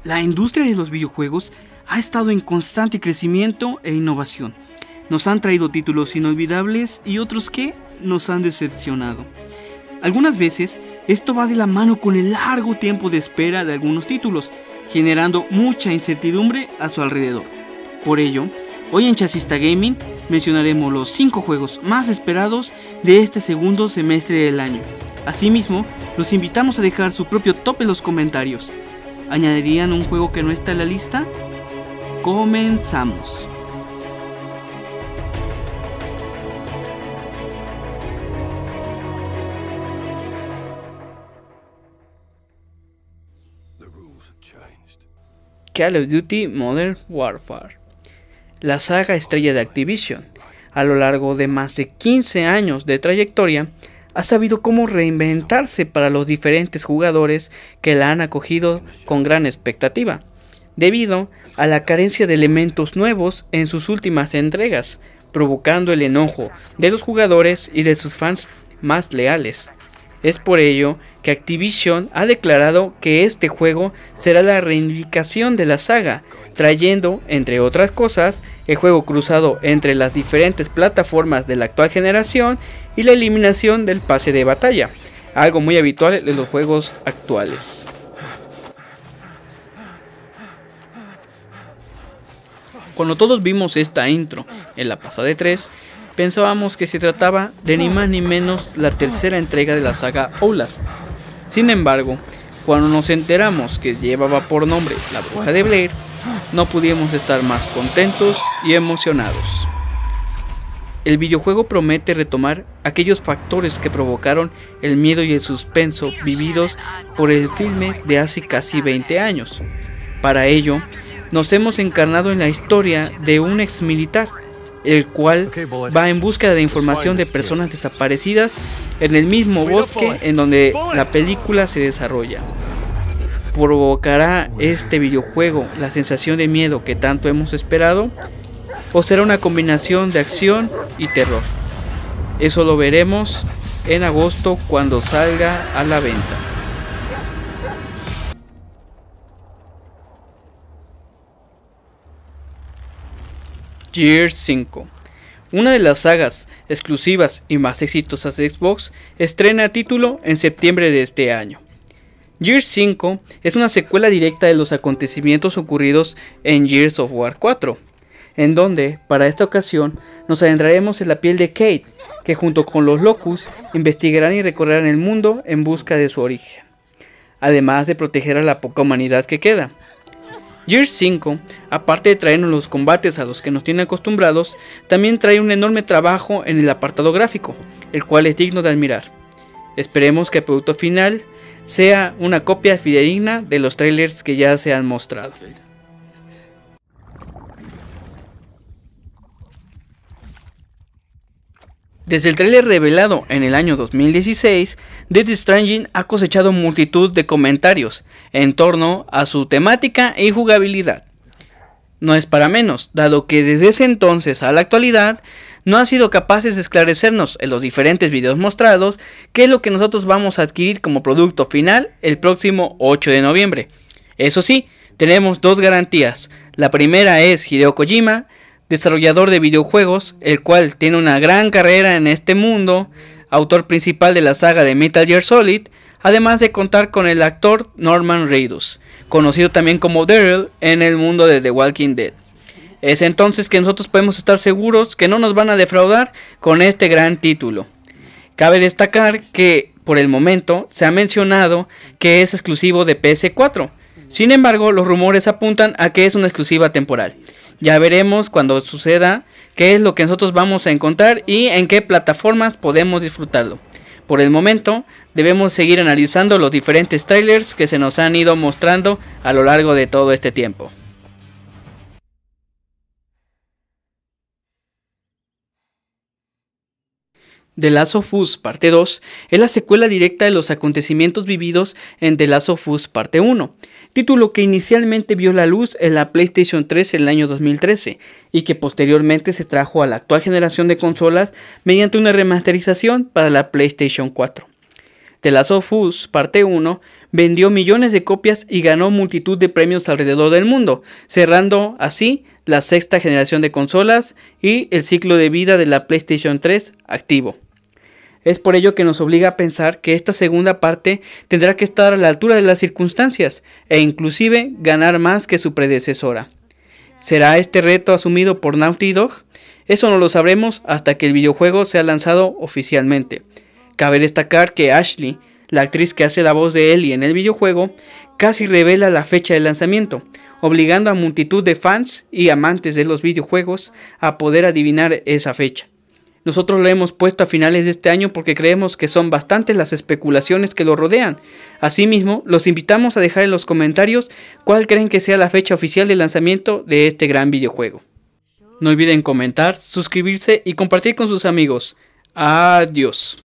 La industria de los videojuegos ha estado en constante crecimiento e innovación. Nos han traído títulos inolvidables y otros que nos han decepcionado. Algunas veces esto va de la mano con el largo tiempo de espera de algunos títulos, generando mucha incertidumbre a su alrededor. Por ello, hoy en Chasista Gaming mencionaremos los 5 juegos más esperados de este segundo semestre del año. Asimismo, los invitamos a dejar su propio top en los comentarios. ¿Añadirían un juego que no está en la lista? Comenzamos. Call of Duty Modern Warfare, la saga estrella de Activision, a lo largo de más de 15 años de trayectoria, ha sabido cómo reinventarse para los diferentes jugadores que la han acogido con gran expectativa, debido a la carencia de elementos nuevos en sus últimas entregas, provocando el enojo de los jugadores y de sus fans más leales. Es por ello que Activision ha declarado que este juego será la reivindicación de la saga, trayendo, entre otras cosas, el juego cruzado entre las diferentes plataformas de la actual generación y la eliminación del pase de batalla, algo muy habitual en los juegos actuales. Cuando todos vimos esta intro en la pasada E3, pensábamos que se trataba de ni más ni menos la tercera entrega de la saga Outlast. Sin embargo, cuando nos enteramos que llevaba por nombre La Bruja de Blair, no pudimos estar más contentos y emocionados. El videojuego promete retomar aquellos factores que provocaron el miedo y el suspenso vividos por el filme de hace casi 20 años. Para ello, nos hemos encarnado en la historia de un ex militar, el cual va en búsqueda de información de personas desaparecidas en el mismo bosque en donde la película se desarrolla. ¿Provocará este videojuego la sensación de miedo que tanto hemos esperado? ¿O será una combinación de acción y terror? Eso lo veremos en agosto cuando salga a la venta. Gears 5, una de las sagas exclusivas y más exitosas de Xbox, estrena título en septiembre de este año. Gears 5 es una secuela directa de los acontecimientos ocurridos en Gears of War 4, en donde, para esta ocasión, nos adentraremos en la piel de Kate, que junto con los Locust investigarán y recorrerán el mundo en busca de su origen, además de proteger a la poca humanidad que queda. Gears 5, aparte de traernos los combates a los que nos tiene acostumbrados, también trae un enorme trabajo en el apartado gráfico, el cual es digno de admirar. Esperemos que el producto final sea una copia fidedigna de los trailers que ya se han mostrado. Desde el trailer revelado en el año 2016, Death Stranding ha cosechado multitud de comentarios en torno a su temática y jugabilidad. No es para menos, dado que desde ese entonces a la actualidad no han sido capaces de esclarecernos en los diferentes videos mostrados qué es lo que nosotros vamos a adquirir como producto final el próximo 8 de noviembre. Eso sí, tenemos dos garantías. La primera es Hideo Kojima, desarrollador de videojuegos, el cual tiene una gran carrera en este mundo, autor principal de la saga de Metal Gear Solid, además de contar con el actor Norman Reedus, conocido también como Daryl en el mundo de The Walking Dead. Es entonces que nosotros podemos estar seguros que no nos van a defraudar con este gran título. Cabe destacar que por el momento se ha mencionado que es exclusivo de PS4, sin embargo los rumores apuntan a que es una exclusiva temporal. Ya veremos cuando suceda qué es lo que nosotros vamos a encontrar y en qué plataformas podemos disfrutarlo. Por el momento debemos seguir analizando los diferentes trailers que se nos han ido mostrando a lo largo de todo este tiempo. The Last of Us Parte 2 es la secuela directa de los acontecimientos vividos en The Last of Us Parte 1, título que inicialmente vio la luz en la PlayStation 3 en el año 2013 y que posteriormente se trajo a la actual generación de consolas mediante una remasterización para la PlayStation 4. The Last of Us Parte 1 vendió millones de copias y ganó multitud de premios alrededor del mundo, cerrando así la sexta generación de consolas y el ciclo de vida de la PlayStation 3 activo. Es por ello que nos obliga a pensar que esta segunda parte tendrá que estar a la altura de las circunstancias e inclusive ganar más que su predecesora. ¿Será este reto asumido por Naughty Dog? Eso no lo sabremos hasta que el videojuego sea lanzado oficialmente. Cabe destacar que Ashley, la actriz que hace la voz de Ellie en el videojuego, casi revela la fecha de lanzamiento, obligando a multitud de fans y amantes de los videojuegos a poder adivinar esa fecha. Nosotros lo hemos puesto a finales de este año porque creemos que son bastantes las especulaciones que lo rodean. Asimismo, los invitamos a dejar en los comentarios cuál creen que sea la fecha oficial de lanzamiento de este gran videojuego. No olviden comentar, suscribirse y compartir con sus amigos. Adiós.